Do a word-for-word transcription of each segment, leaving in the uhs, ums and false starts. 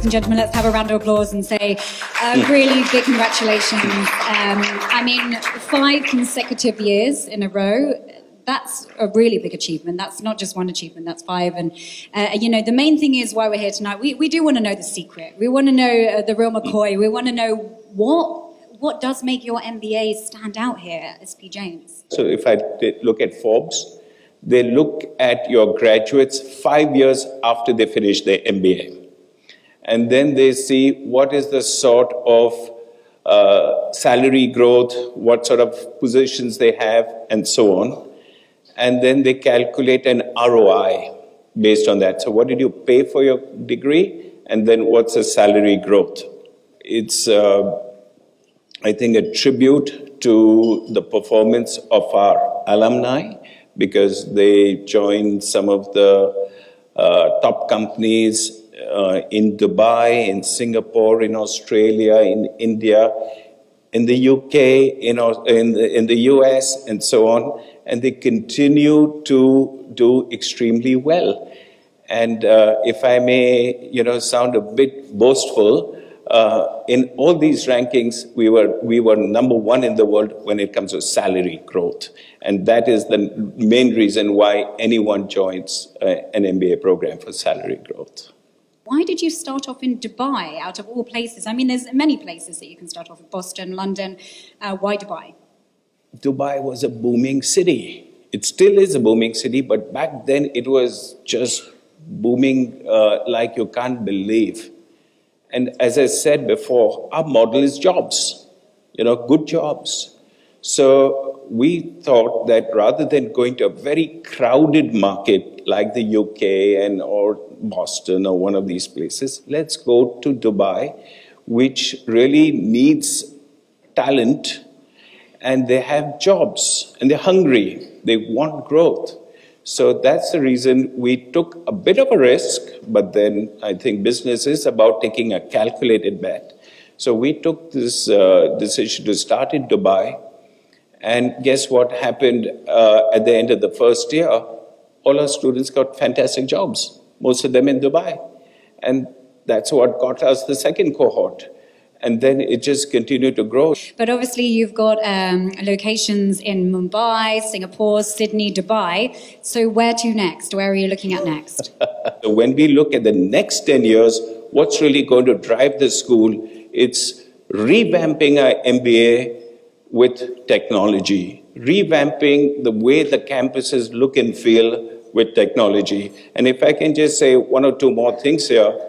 ladies and gentlemen, let's have a round of applause and say uh, really big congratulations. Um, I mean, five consecutive years in a row. That's a really big achievement. That's not just one achievement, that's five. And, uh, you know, the main thing is why we're here tonight. We, we do want to know the secret. We want to know uh, the real McCoy. We want to know what, what does make your M B A stand out here at S P Jain's. So if I look at Forbes, they look at your graduates five years after they finish their M B A. And then they see what is the sort of uh, salary growth, what sort of positions they have, and so on. And then they calculate an R O I based on that. So what did you pay for your degree? And then what's the salary growth? It's, uh, I think, a tribute to the performance of our alumni, because they joined some of the uh, top companies uh, in Dubai, in Singapore, in Australia, in India, in the U K, in, in, the, in the U S, and so on. And they continue to do extremely well. And uh, if I may, you know, sound a bit boastful, uh, in all these rankings, we were, we were number one in the world when it comes to salary growth. And that is the main reason why anyone joins uh, an M B A program, for salary growth. Why did you start off in Dubai, out of all places? I mean, there's many places that you can start off, Boston, London. Uh, why Dubai? Dubai was a booming city. It still is a booming city, but back then it was just booming uh, like you can't believe. And as I said before, our model is jobs, you know, good jobs. So we thought that rather than going to a very crowded market like the U K and or Boston or one of these places, let's go to Dubai, which really needs talent, and they have jobs, and they're hungry, they want growth. So that's the reason we took a bit of a risk, but then I think business is about taking a calculated bet. So we took this uh, decision to start in Dubai, and guess what happened uh, at the end of the first year? All our students got fantastic jobs, most of them in Dubai. And that's what got us the second cohort. And then it just continued to grow. But obviously you've got um, locations in Mumbai, Singapore, Sydney, Dubai. So where to next? Where are you looking at next? So when we look at the next ten years, what's really going to drive the school? It's revamping our M B A with technology, revamping the way the campuses look and feel with technology. And if I can just say one or two more things here.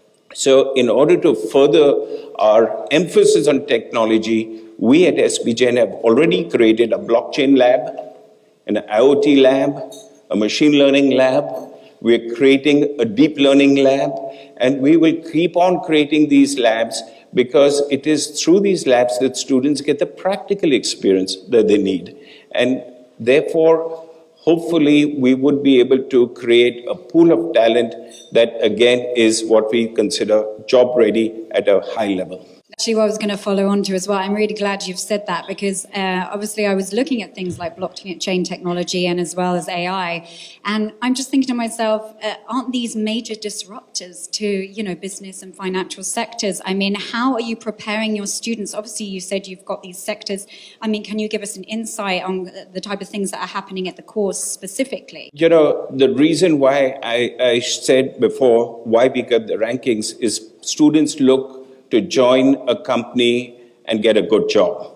So in order to further our emphasis on technology, we at S P Jain have already created a blockchain lab, an IoT lab, a machine learning lab. We're creating a deep learning lab, and we will keep on creating these labs because it is through these labs that students get the practical experience that they need. And therefore, hopefully, we would be able to create a pool of talent that, again, is what we consider job ready at a high level. Actually, what I was going to follow on to as well, I'm really glad you've said that, because uh, obviously I was looking at things like blockchain technology and as well as A I, and I'm just thinking to myself, uh, aren't these major disruptors to, you know, business and financial sectors? I mean, how are you preparing your students? Obviously, you said you've got these sectors. I mean, can you give us an insight on the type of things that are happening at the course specifically? You know, the reason why I, I said before why we got the rankings is students look to join a company and get a good job.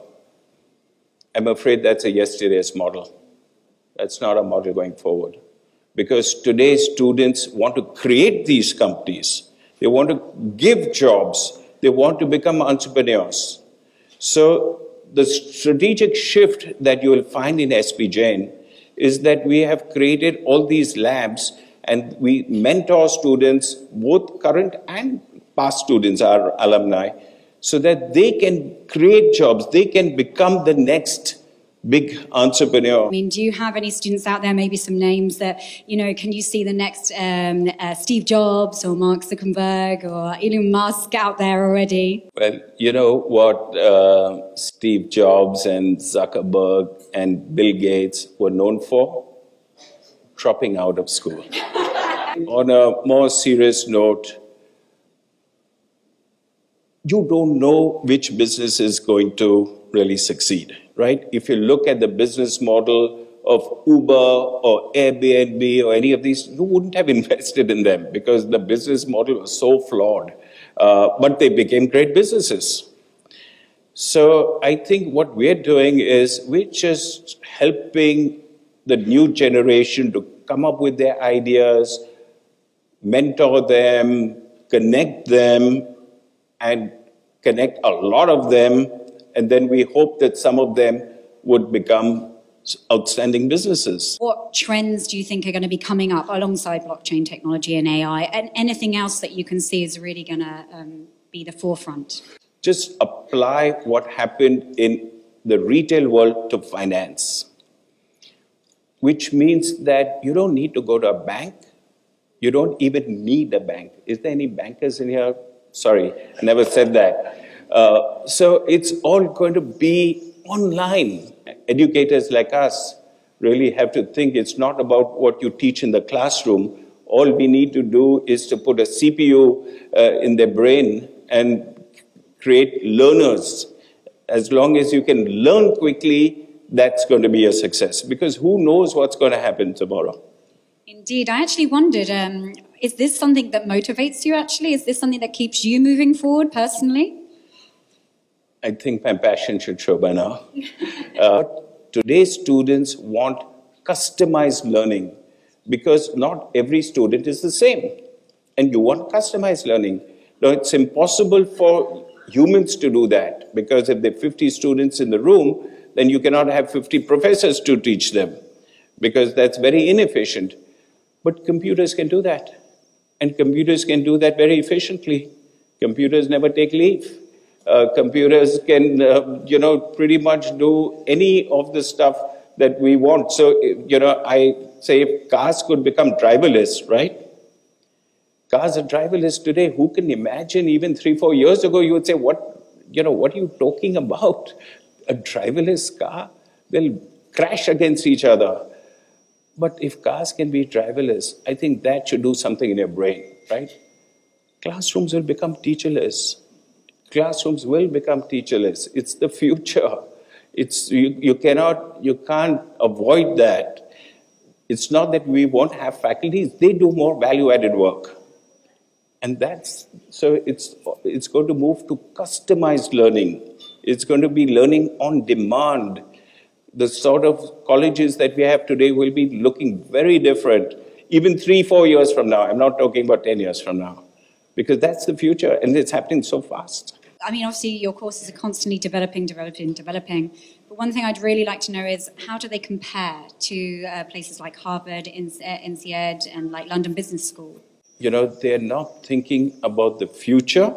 I'm afraid that's a yesterday's model. That's not a model going forward. Because today's students want to create these companies. They want to give jobs. They want to become entrepreneurs. So the strategic shift that you will find in S P Jain is that we have created all these labs, and we mentor students, both current and past students, our alumni, so that they can create jobs, they can become the next big entrepreneur. I mean, do you have any students out there, maybe some names that, you know, can you see the next um, uh, Steve Jobs or Mark Zuckerberg or Elon Musk out there already? Well, you know what uh, Steve Jobs and Zuckerberg and Bill Gates were known for? Dropping out of school. On a more serious note, you don't know which business is going to really succeed, right? If you look at the business model of Uber or Airbnb or any of these, you wouldn't have invested in them because the business model was so flawed. Uh, but they became great businesses. So I think what we're doing is we're just helping the new generation to come up with their ideas, mentor them, connect them, and connect a lot of them, and then we hope that some of them would become outstanding businesses. What trends do you think are going to be coming up alongside blockchain technology and A I, and anything else that you can see is really going to um, be the forefront? Just apply what happened in the retail world to finance, which means that you don't need to go to a bank. You don't even need a bank. Is there any bankers in here? Sorry, I never said that. Uh, so it's all going to be online. Educators like us really have to think it's not about what you teach in the classroom. All we need to do is to put a C P U uh, in their brain and create learners. As long as you can learn quickly, that's going to be a success. Because who knows what's going to happen tomorrow? Indeed. I actually wondered, um, is this something that motivates you actually? Is this something that keeps you moving forward personally? I think my passion should show by now. uh, today's students want customized learning because not every student is the same. And you want customized learning. Now, it's impossible for humans to do that because if there are fifty students in the room, then you cannot have fifty professors to teach them because that's very inefficient. But computers can do that. And computers can do that very efficiently. Computers never take leave. Uh, computers can, uh, you know, pretty much do any of the stuff that we want. So, you know, I say if cars could become driverless, right? Cars are driverless today. Who can imagine even three, four years ago, you would say, what, you know, what are you talking about? A driverless car? They'll crash against each other. But if cars can be driverless, I think that should do something in your brain, right? Classrooms will become teacherless. Classrooms will become teacherless. It's the future. It's, you, you cannot, you can't avoid that. It's not that we won't have faculties. They do more value-added work. And that's, so it's, it's going to move to customized learning. It's going to be learning on demand. The sort of colleges that we have today will be looking very different, even three, four years from now. I'm not talking about ten years from now, because that's the future, and it's happening so fast. I mean, obviously, your courses are constantly developing, developing, developing. But one thing I'd really like to know is how do they compare to uh, places like Harvard, N C Ed, and like London Business School? You know, they're not thinking about the future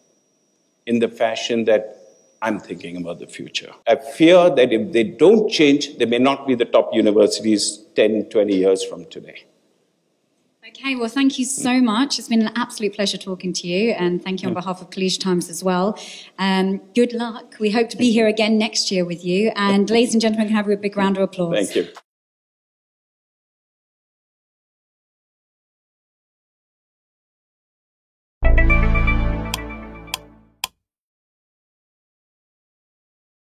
in the fashion that I'm thinking about the future. I fear that if they don't change, they may not be the top universities ten, twenty years from today. Okay, well, thank you so much. It's been an absolute pleasure talking to you, and thank you on behalf of Khaleej Times as well. Um, good luck. We hope to be here again next year with you. And ladies and gentlemen, can I have a big round of applause? Thank you.